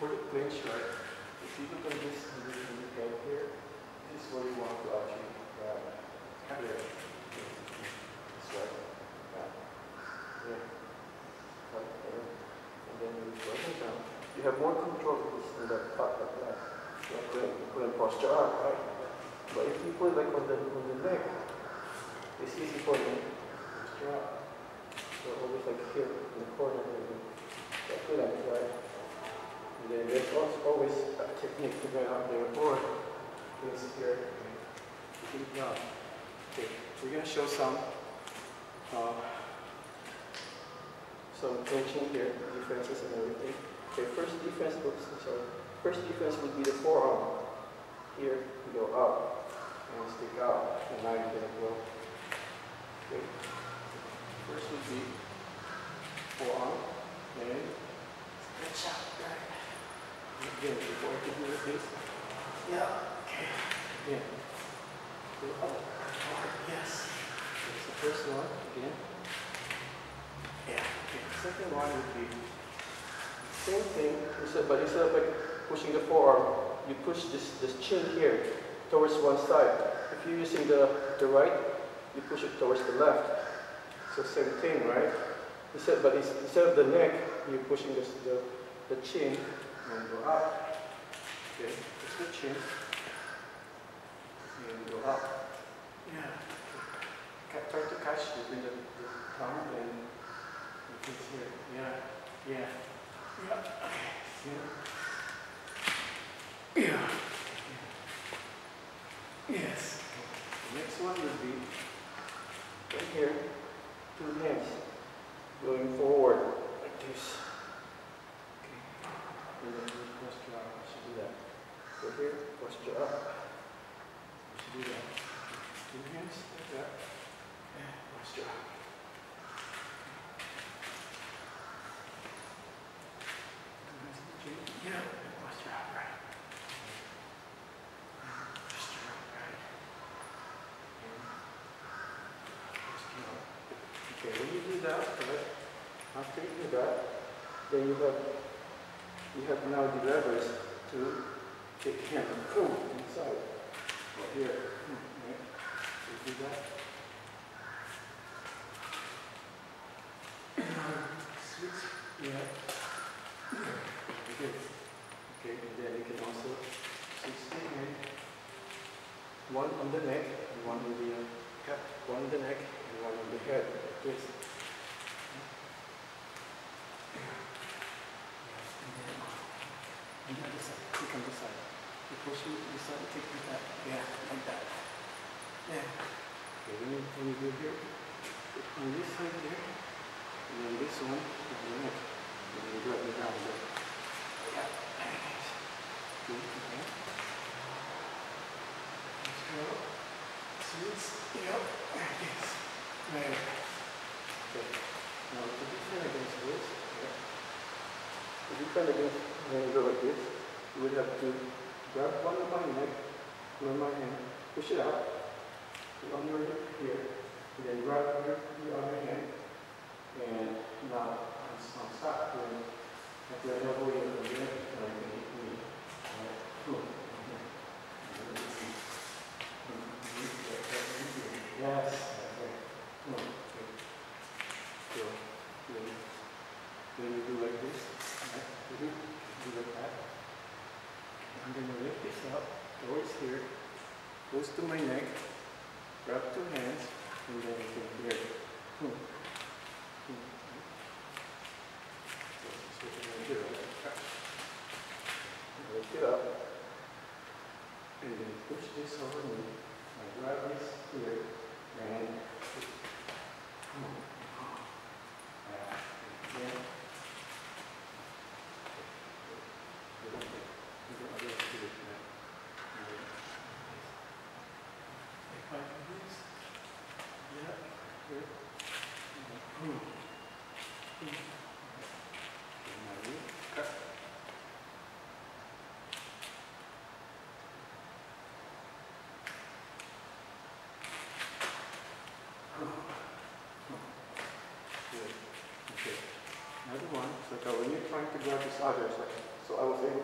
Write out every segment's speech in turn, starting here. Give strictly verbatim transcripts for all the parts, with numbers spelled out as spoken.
for the clinch, right? If you look at this in the, in the head here, this is where you want to actually grab. Here. That's right. Yeah. Yeah. Right there. And then you put it down. You have more control of this in the top like that. You have to put in posture up, right? But if you put it like on the on the neck, it's easy for you to posture up. So always like here in the corner maybe. Like that, right? And then there's also always a technique to get out there or this here. Now, okay, we're gonna show some uh, some clinching here, defenses and everything. Okay, first defense, oops, I'm sorry. First defense would be the forearm. Here, you go up and stick out, and now you're gonna go. Okay. First would be forearm, and stretch out, right? Again, before I can do this. Yeah, okay. Again. Go up, forward, yes. That's the first one, again. Yeah, okay. The second one would be same thing, but instead of like pushing the forearm, you push this, this chin here towards one side. If you're using the, the right, you push it towards the left. So same thing, right? Instead, but instead of the neck, you're pushing this, the, the chin and go up. Okay, push the chin and go up. Yeah. Okay. Try to catch between the, the tongue and the kiss here. Yeah. Yeah. Yeah. Okay. Yeah. Yeah. Yes. The next one would be right here, two hands going forward like this. Okay. And then you posture up. I should do that. So here, posture up. I should do that. Two hands like that. And posture up. Yeah, posture up, right. Posture up, right. Posture up. Okay, when you do that, right, after you do that, then you have you have now the levers to take hand and boom inside. Or here, right? You do that. Switch, yeah. Okay. Okay, and then you can also switch the hand. One on the neck and one on the uh, cap. One on the neck and one on the head. Like this. And then this side. Take on this side. You push it this side, take it back. Yeah, like that. Yeah. Okay, when you, when you do here, on this side here, and then this one on the neck. And then you drop it down there. Yeah. Good. Okay. Let's go. Switch. Yep. Like this. Right. Okay. Now to defend against this, yeah. To defend against when you go like this, you would have to grab one of my neck, one of my hand, push it out, put on your hip here, and then grab your, your other hand, and now I'll stop doing at your elbow in the leg, and I can hit me. Boom. Yes. Okay. Okay. So, then, then you do like this, right? Do like that. I'm going to lift this up towards here, goes to my neck, grab two hands, and then you can here. Hmm. Hmm. So this is what I'm going to do. Lift it up, and then push this over me. I grab this here, and hmm. Yeah. Another one, so like, when you're trying to grab this other, so, so I was able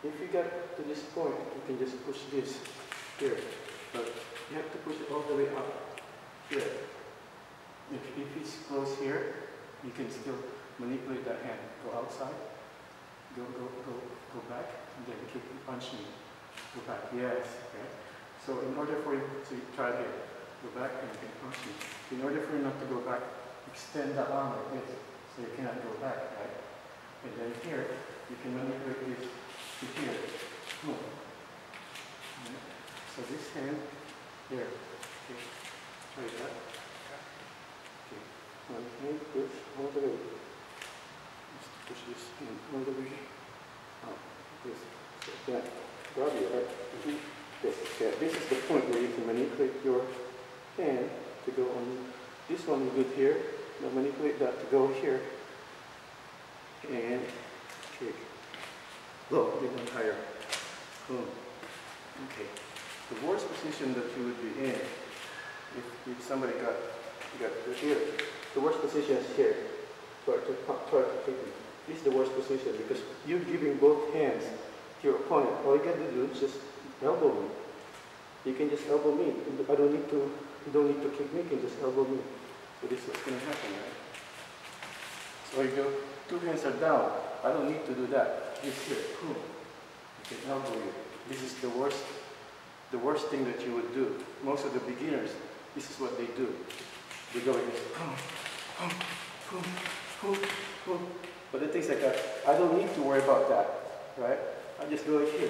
If you get to this point, you can just push this here, but you have to push it all the way up here. If, if it's close here, you can still manipulate that hand. Go outside, go, go, go, go back, and then keep punching. Go back, yes, okay. So in order for you to try it here, go back and you can punch me. In order for you not to go back, extend the arm like this, so you cannot go back, right? And then here, you can manipulate this to here. Boom. Right. So this hand, here. Okay. Try that. Okay. One hand, push all the way. Just push this hand all the way out. This. So that. Grab it, right? Mm-hmm. This. Okay. This is the point where you can manipulate your hand to go on. This one is good here. Now manipulate that to go here. And kick. Low, bit one higher. Boom. Okay. The worst position that you would be in, if, if somebody got, got here, the worst position is here. Try to, try to kick it. This is the worst position because you're giving both hands to your opponent. All you got to do is just elbow me. You can just elbow me. I don't need to, you don't need to kick me, you can just elbow me. So this is what's going to happen, right? So if your two hands are down, I don't need to do that. This here, boom. I can elbow you. This is the worst, the worst thing that you would do. Most of the beginners, this is what they do. They go like this, boom, boom, boom, boom, boom. But the things like that, I don't need to worry about that, right? I just go like here.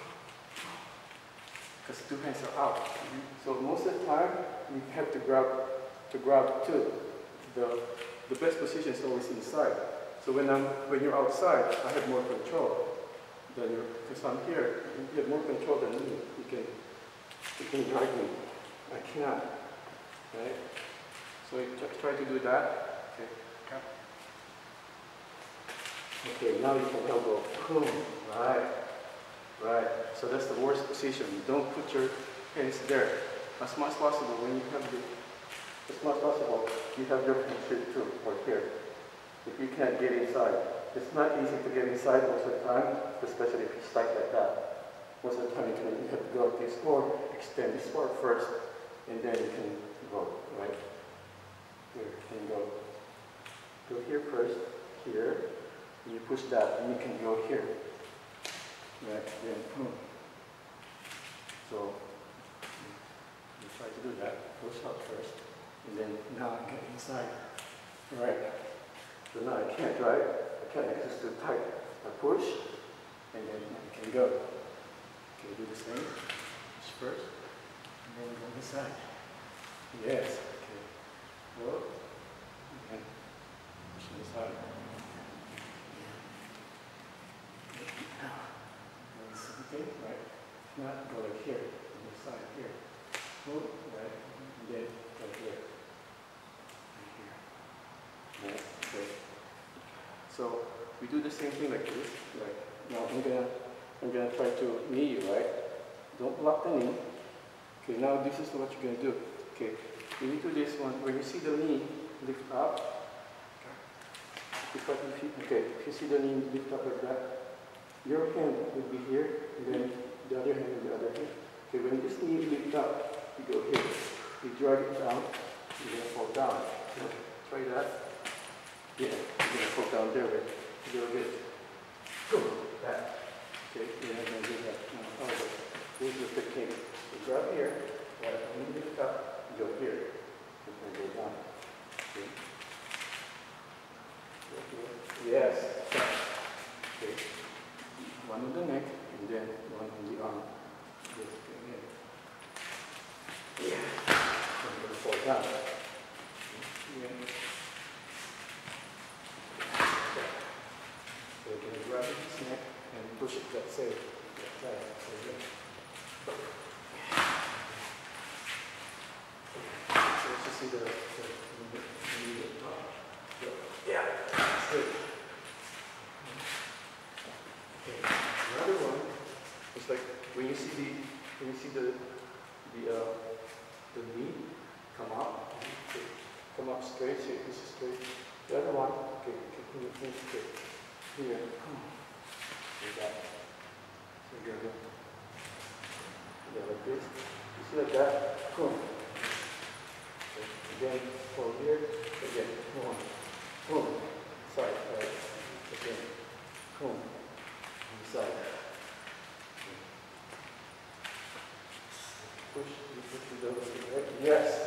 Because two hands are out. Mm-hmm. So most of the time, you have to grab, to grab two. The, the best position is always inside. So when I'm, when you're outside, I have more control than you. Because I'm here, you have more control than me. You can, you can drag me. I cannot, right? So you try to do that. Okay. Okay. Now you can elbow. Boom. Right. Right. So that's the worst position. Don't put your hands there. As much as possible, when you have the, as much as possible, you have your hands here too, or here. If you can't get inside. It's not easy to get inside most of the time, especially if you strike like that. Most of the time you, can, you have to go like this, or extend this far first, and then you can go, right? Here, and go. Go here first, here, and you push that, and you can go here. Right, then, boom. So, you try to do that, push up first, and then now I get inside. Right. So now I can't, right? I can't, it's just too tight. I push, and then I can go. Okay, do the same. Push first, and then go inside. Yes, okay. Go, and push inside. Okay, right? Not go like here, on the side here. Move, right? And then go here. Right here. Right, okay. So we do the same thing like this. Like now I'm gonna I'm gonna try to knee you, right? Don't block the knee. Okay, now this is what you're gonna do. Okay. When you do this one, when you see the knee lift up, because if you, okay, if you see the knee lift up like that, your hand will be here, and then the other hand and the other hand. Okay, when this knee lifts up, you go here. You drag it down, you're going to fall down. So, try that. Yeah, you're going to fall down there with a little bit. Boom, that. Okay, you're not going to do that. No, oh, here's the technique. You grab here, right, when you lift up, you go here. You're going to go down. Okay. Okay. Yes. Okay. One on the neck, and then one on the arm. Yes, okay, yeah. Yeah. So I'm going to fall down. Yeah. Okay. So you're going to grab his neck and push it that side. That side. So again. So let's just see the, the, the, the top. So, yeah, that's good. Another one is like when you see the when you see the the uh, the knee come up, okay, come up straight, so this is straight. The other one, okay, okay, straight. Here, come on, like that. make pull here. Again, boom, boom. Sorry, sorry. Again, boom. Inside. Push, you push the double stick, right? Yes.